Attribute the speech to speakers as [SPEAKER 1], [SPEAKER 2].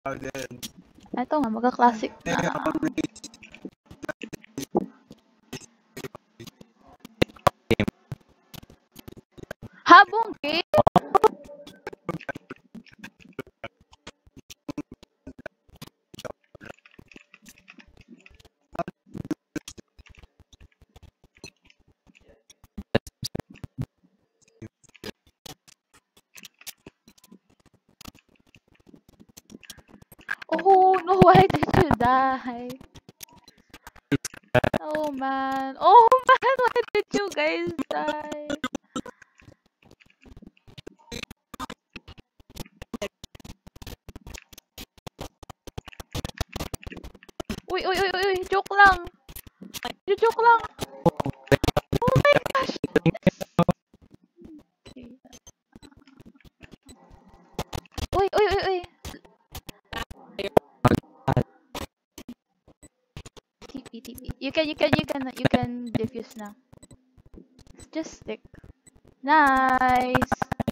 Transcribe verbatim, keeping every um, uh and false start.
[SPEAKER 1] Ito nga, magka-classic na. Habong game? Oh no, why did you die? Oh man. Oh man, why did you guys die? Uy, uy, uy, uy, joke lang. Joke lang. Oh my gosh. Okay. Uy, uy, uy, uy. T P, T P. You can, you can, you can, you can defuse now. Just stick. Nice.